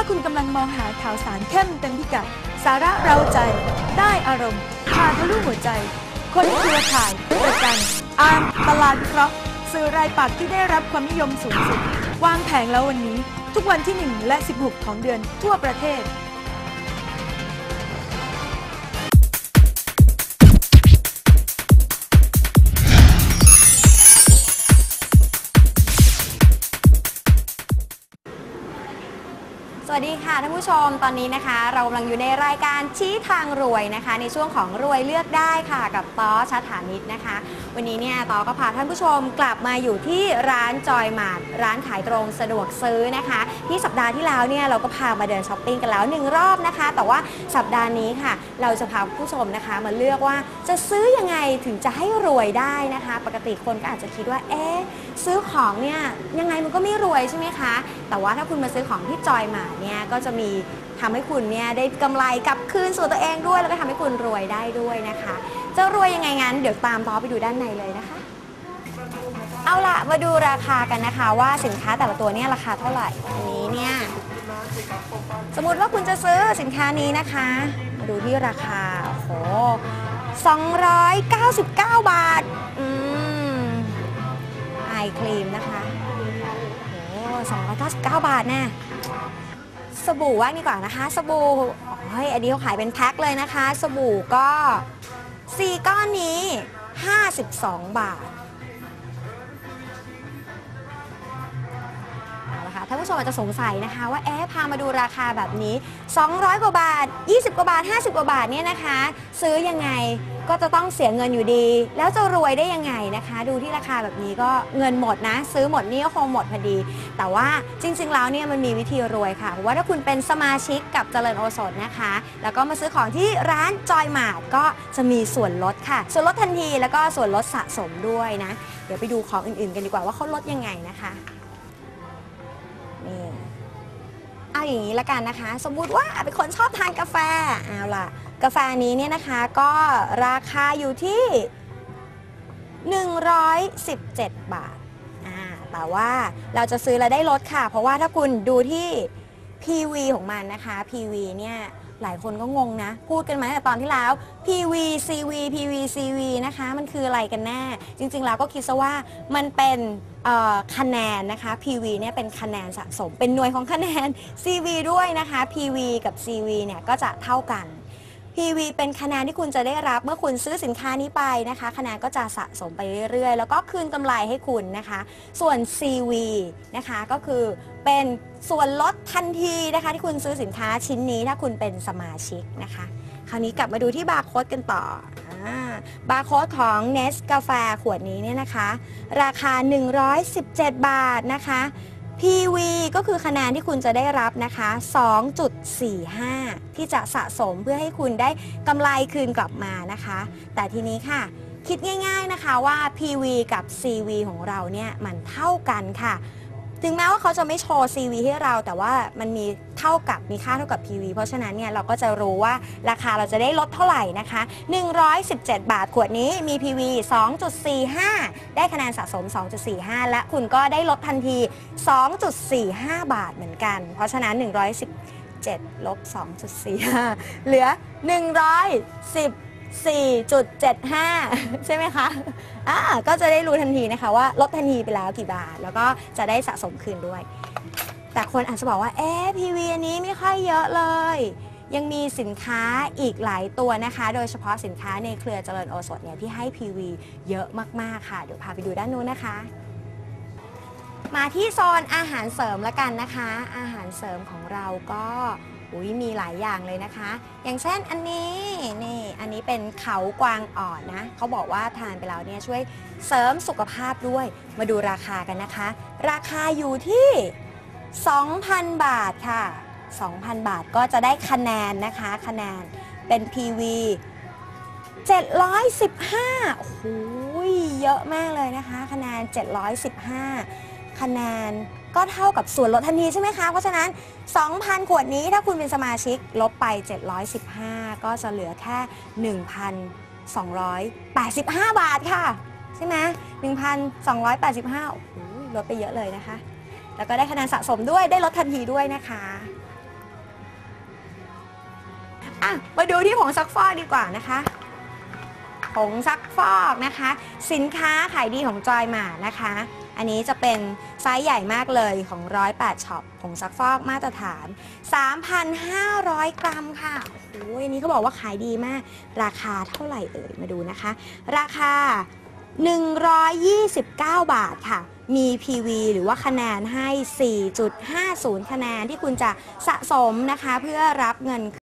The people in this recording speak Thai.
คุณกำลังมองหาข่าวสารเข้มเต็มพิกัดสาระเร้าใจได้อารมณ์พาทะลุหัวใจคนเครือข่ายประกันอาร์มตลาดวิเคราะห์สื่อรายปักษ์ที่ได้รับความนิยมสูงสุดวางแผงแล้ววันนี้ทุกวันที่ 1 และ 16 ของเดือนทั่วประเทศสวัสดีค่ะท่านผู้ชมตอนนี้นะคะเรากำลังอยู่ในรายการชี้ทางรวยนะคะในช่วงของรวยเลือกได้ค่ะกับต้อชัฐานิชนะคะวันนี้เนี่ยต้อก็พาท่านผู้ชมกลับมาอยู่ที่ร้านจอยมาร์ทร้านขายตรงสะดวกซื้อนะคะที่สัปดาห์ที่แล้วเนี่ยเราก็พามาเดินช้อปปิ้งกันแล้ว1รอบนะคะแต่ว่าสัปดาห์นี้ค่ะเราจะพาผู้ชมนะคะมาเลือกว่าจะซื้อยังไงถึงจะให้รวยได้นะคะปกติคนก็อาจจะคิดว่าซื้อของเนี่ยยังไงมันก็ไม่รวยใช่ไหมคะแต่ว่าถ้าคุณมาซื้อของที่จอยมาร์ทเนี่ยก็จะมีทำให้คุณเนี่ยได้กำไรกลับคืนสู่ตัวเองด้วยแล้วก็ทำให้คุณรวยได้ด้วยนะคะจะรวยยังไงงั้นเดี๋ยวตามต้อไปดูด้านในเลยนะคะเอาล่ะมาดูราคากันนะคะว่าสินค้าแต่ละตัวเนี่ยราคาเท่าไหร่อันนี้เนี่ยสมมติว่าคุณจะซื้อสินค้านี้นะคะมาดูที่ราคาโอ้โห299 บาทไอครีมนะคะโอ้299 บาทแน่สบู่ว่างดีกว่านะคะสบู่อันนี้เขาขายเป็นแพ็คเลยนะคะสบู่ก็4ก้อนนี้52 บาทเอาละค่ะท่านผู้ชมอาจจะสงสัยนะคะว่าพามาดูราคาแบบนี้200 กว่าบาท20 กว่าบาท50 กว่าบาทเนี่ยนะคะซื้อยังไงก็จะต้องเสียเงินอยู่ดีแล้วจะรวยได้ยังไงนะคะดูที่ราคาแบบนี้ก็เงินหมดนะซื้อหมดนี่ก็คงหมดพอดีแต่ว่าจริงๆแล้วเนี่ยมันมีวิธีรวยค่ะเพราะว่าถ้าคุณเป็นสมาชิกกับเจริญโอสถนะคะแล้วก็มาซื้อของที่ร้านจอยมาร์ทก็จะมีส่วนลดค่ะส่วนลดทันทีแล้วก็ส่วนลดสะสมด้วยนะเดี๋ยวไปดูของอื่นๆกันดีกว่าว่าเขาลดยังไงนะคะนี่เอาอย่างนี้ละกันนะคะสมมุติว่าเป็นคนชอบทานกาแฟเอาล่ะกาแฟนี้เนี่ยนะคะก็ราคาอยู่ที่117 บาทแต่ว่าเราจะซื้อแล้วได้ลดค่ะเพราะว่าถ้าคุณดูที่ PV ของมันนะคะ PV เนี่ยหลายคนก็งงนะพูดกันมาแต่ตอนที่แล้ว PV CV PV CV นะคะมันคืออะไรกันแน่จริงๆแล้วก็คิดซะว่ามันเป็นคะแนนนะคะ PV เนี่ยเป็นคะแนนสะสมเป็นหน่วยของคะแนน CV ด้วยนะคะ PV กับ CV เนี่ยก็จะเท่ากัน PV เป็นคะแนนที่คุณจะได้รับเมื่อคุณซื้อสินค้านี้ไปนะคะคะแนนก็จะสะสมไปเรื่อยๆแล้วก็คืนกำไรให้คุณนะคะส่วน CV นะคะก็คือเป็นส่วนลดทันทีนะคะที่คุณซื้อสินค้าชิ้นนี้ถ้าคุณเป็นสมาชิกนะคะคราวนี้กลับมาดูที่บาร์โค้ดกันต่อบาร์โค้ดของ Nest กาแฟขวดนี้เนี่ยนะคะราคา117 บาทนะคะ PV ก็คือคะแนนที่คุณจะได้รับนะคะ 2.45 ที่จะสะสมเพื่อให้คุณได้กำไรคืนกลับมานะคะแต่ทีนี้ค่ะคิดง่ายๆนะคะว่า PV กับ CV ของเราเนี่ยมันเท่ากันค่ะถึงแม้ว่าเขาจะไม่โชว์ CV ให้เราแต่ว่ามันมีค่าเท่ากับ PV เพราะฉะนั้นเนี่ยเราก็จะรู้ว่าราคาเราจะได้ลดเท่าไหร่นะคะ117 บาทขวดนี้มี PV 2.45 ได้คะแนนสะสม 2.45 และคุณก็ได้ลดทันที 2.45 บาทเหมือนกันเพราะฉะนั้น117ลบ 2.45 เหลือ4.75 ใช่ไหมคะก็จะได้รู้ทันทีนะคะว่าลดทันทีไปแล้วกี่บาทแล้วก็จะได้สะสมคืนด้วยแต่คนอาจจะบอกว่าPV อันนี้ไม่ค่อยเยอะเลยยังมีสินค้าอีกหลายตัวนะคะโดยเฉพาะสินค้าในเครือเจริญโอสถเนี่ยที่ให้ PV เยอะมากๆค่ะเดี๋ยวพาไปดูด้านนู้นนะคะมาที่โซนอาหารเสริมละกันนะคะอาหารเสริมของเราก็มีหลายอย่างเลยนะคะอย่างเช่นอันนี้อันนี้เป็นเขากวางอ่อนนะเขาบอกว่าทานไปแล้วเนี่ยช่วยเสริมสุขภาพด้วยมาดูราคากันนะคะราคาอยู่ที่ 2,000 บาทค่ะ 2,000 บาทก็จะได้คะแนนนะคะคะแนนเป็น PV 715โอ้โหเยอะมากเลยนะคะคะแนน715คะแนนก็เท่ากับส่วนลดทันทีใช่ไหมคะเพราะฉะนั้น 2,000 ขวดนี้ถ้าคุณเป็นสมาชิกลบไป715ก็จะเหลือแค่ 1,285 บาทค่ะใช่ไหม 1,285 โอ้โหลดไปเยอะเลยนะคะแล้วก็ได้คะแนนสะสมด้วยได้ลดทันทีด้วยนะคะมาดูที่ผงซักฟอกดีกว่านะคะผงซักฟอกนะคะ สินค้าขายดีของจอยมานะคะ อันนี้จะเป็นไซส์ใหญ่มากเลยของ108ช็อปผงซักฟอกมาตรฐาน 3,500 กรัมค่ะโอ้โหอันนี้ก็บอกว่าขายดีมากราคาเท่าไหร่เอ่ยมาดูนะคะราคา129 บาทค่ะมี PV หรือว่าคะแนนให้ 4.50 คะแนนที่คุณจะสะสมนะคะเพื่อรับเงิน